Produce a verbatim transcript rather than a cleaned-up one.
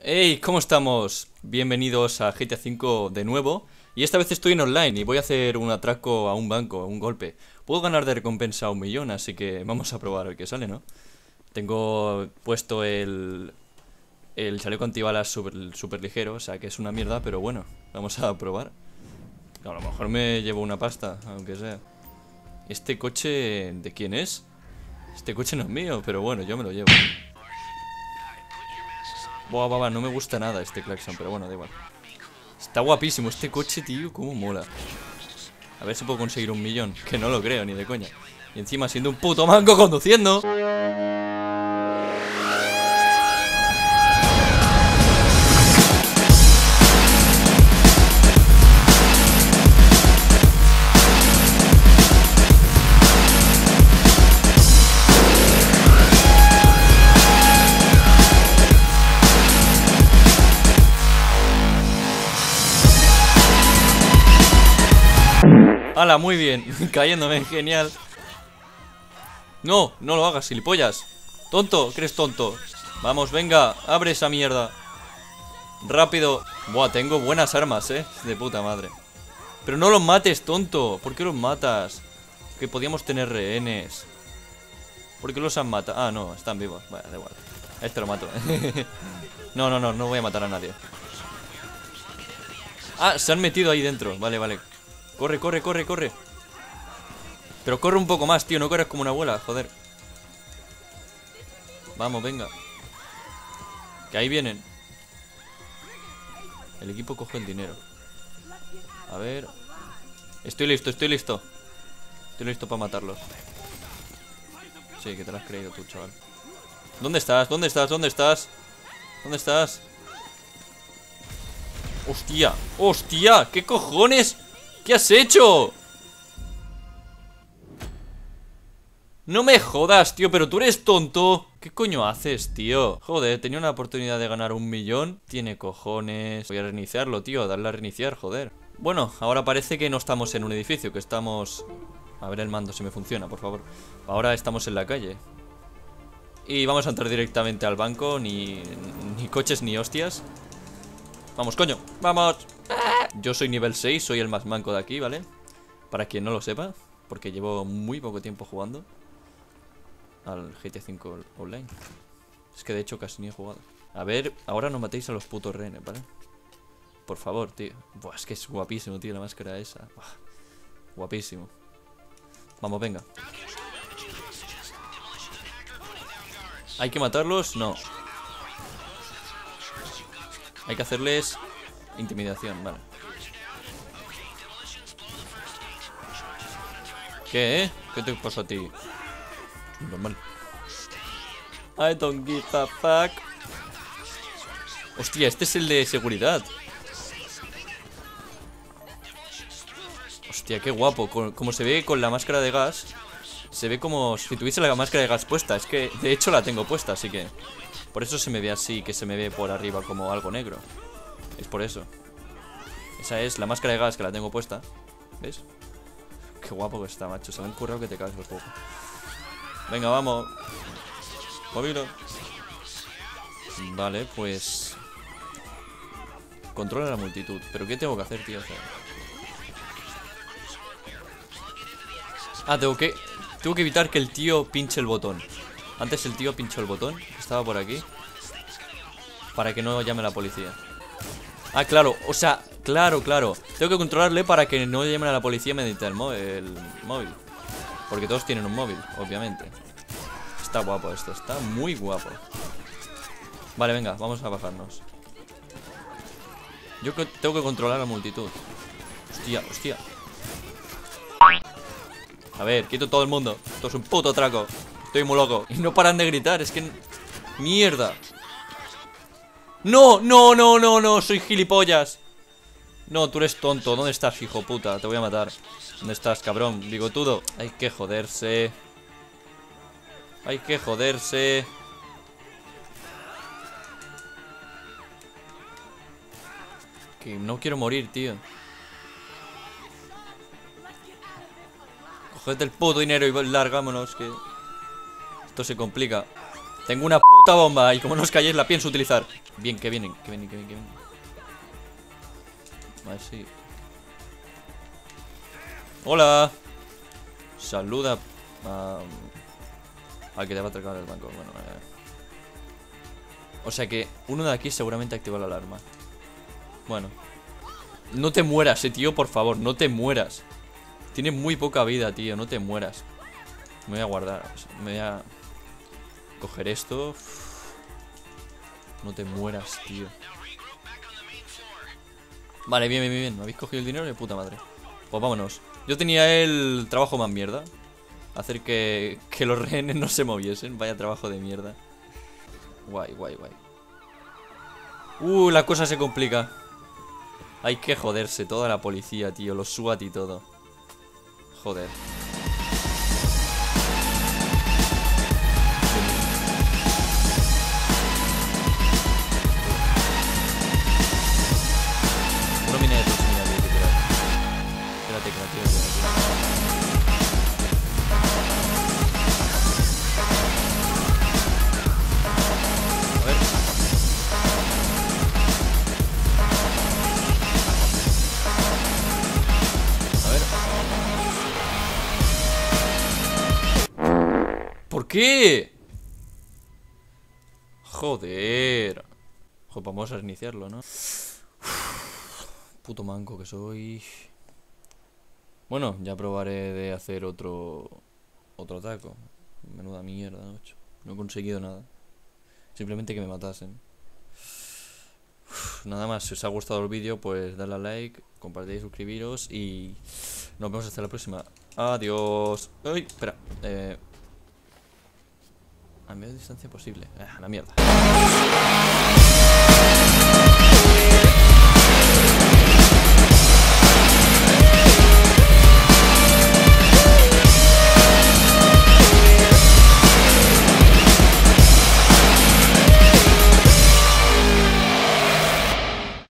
Hey, ¿cómo estamos? Bienvenidos a G T A cinco de nuevo. Y esta vez estoy en online y voy a hacer un atraco a un banco, a un golpe. Puedo ganar de recompensa un millón, así que vamos a probar el que sale, ¿no? Tengo puesto el... El chaleco antibalas super, super ligero, o sea que es una mierda, pero bueno, vamos a probar. A lo mejor me llevo una pasta, aunque sea. ¿Este coche de quién es? Este coche no es mío, pero bueno, yo me lo llevo. Buah, buah, buah, no me gusta nada este claxon, pero bueno, da igual. Está guapísimo este coche, tío, cómo mola. A ver si puedo conseguir un millón, que no lo creo, ni de coña. Y encima siendo un puto manco conduciendo. ¡Hala! Muy bien, cayéndome, genial. No, no lo hagas, gilipollas. Tonto, ¿crees tonto? Vamos, venga, abre esa mierda. Rápido. Buah, tengo buenas armas, eh. De puta madre. Pero no los mates, tonto. ¿Por qué los matas? Que podíamos tener rehenes. ¿Por qué los han matado? Ah, no, están vivos. Vale, da igual. A este lo mato. No, no, no, no voy a matar a nadie. Ah, se han metido ahí dentro. Vale, vale. Corre, corre, corre, corre. Pero corre un poco más, tío, no corres como una abuela, joder. Vamos, venga. Que ahí vienen. El equipo coge el dinero. A ver. Estoy listo, estoy listo. Estoy listo para matarlos. Sí, que te lo has creído tú, chaval. ¿Dónde estás? ¿Dónde estás? ¿Dónde estás? ¿Dónde estás? ¡Hostia! ¡Hostia! ¿Qué cojones? ¿Qué has hecho? No me jodas, tío, pero tú eres tonto. ¿Qué coño haces, tío? Joder, tenía una oportunidad de ganar un millón. Tiene cojones. Voy a reiniciarlo, tío, darle a reiniciar, joder. Bueno, ahora parece que no estamos en un edificio, que estamos... A ver el mando si me funciona, por favor. Ahora estamos en la calle. Y vamos a entrar directamente al banco. Ni, ni coches ni hostias. Vamos, coño, vamos. Yo soy nivel seis, soy el más manco de aquí, ¿vale? Para quien no lo sepa, porque llevo muy poco tiempo jugando al G T A cinco online. Es que de hecho casi ni he jugado. A ver, ahora no matéis a los putos rehenes, ¿vale? Por favor, tío. Buah, es que es guapísimo, tío, la máscara esa. Buah, guapísimo. Vamos, venga. ¿Hay que matarlos? No. Hay que hacerles intimidación, vale. ¿Qué, eh? ¿Qué te pasa a ti? Normal. I don't give a fuck. Hostia, este es el de seguridad. Hostia, qué guapo. Como se ve con la máscara de gas. Se ve como si tuviese la máscara de gas puesta. Es que de hecho la tengo puesta, así que por eso se me ve así, que se me ve por arriba como algo negro. Es por eso. Esa es la máscara de gas que la tengo puesta. ¿Ves? Qué guapo que está, macho. Se me han currado que te caes un poco. Venga, vamos. Movilo. Vale, pues controla la multitud. ¿Pero qué tengo que hacer, tío? O sea... Ah, tengo que Tengo que evitar que el tío pinche el botón. Antes el tío pinchó el botón. Estaba por aquí. Para que no llame a la policía. Ah, claro, o sea, claro, claro. Tengo que controlarle para que no llamen a la policía mediante el, el móvil. Porque todos tienen un móvil, obviamente. Está guapo esto, está muy guapo. Vale, venga, vamos a bajarnos. Yo tengo que controlar a la multitud. Hostia, hostia. A ver, quito todo el mundo. Esto es un puto atraco. Estoy muy loco. Y no paran de gritar, es que... Mierda. No, no, no, no, no, soy gilipollas. No, tú eres tonto. ¿Dónde estás, hijo puta? Te voy a matar. ¿Dónde estás, cabrón? Bigotudo. Hay que joderse. Hay que joderse. Que no quiero morir, tío. Coged el puto dinero y largámonos, que esto se complica. Tengo una p puta bomba. Y como no os calléis, la pienso utilizar. Bien, que vienen, que vienen, que vienen, que vienen. A ver si... Hola. Saluda a... al que te va a atracar el banco. Bueno, eh. O sea que uno de aquí seguramente activó la alarma. Bueno. No te mueras, eh, tío, por favor, no te mueras. Tienes muy poca vida, tío, no te mueras. Me voy a guardar, o sea, me voy a coger esto. No te mueras, tío. Vale, bien, bien, bien. ¿Me habéis cogido el dinero de puta madre? Pues vámonos. Yo tenía el trabajo más mierda. Hacer que, que los rehenes no se moviesen. Vaya trabajo de mierda. Guay, guay, guay. Uh, la cosa se complica. Hay que joderse, toda la policía, tío. Los SWAT y todo. Joder. Uno viene de proximidad, tío, literal. Espérate que la tiro, tío. A ver. ¿Por qué? Joder. Joder, vamos a reiniciarlo, ¿no? Puto manco que soy. Bueno, ya probaré de hacer otro Otro ataco. Menuda mierda, macho. No he conseguido nada. Simplemente que me matasen. Uf, nada más, si os ha gustado el vídeo, pues dadle a like, compartir y suscribiros. Y nos vemos hasta la próxima. Adiós. Ay, espera. Eh... A media distancia posible. Ah, la mierda.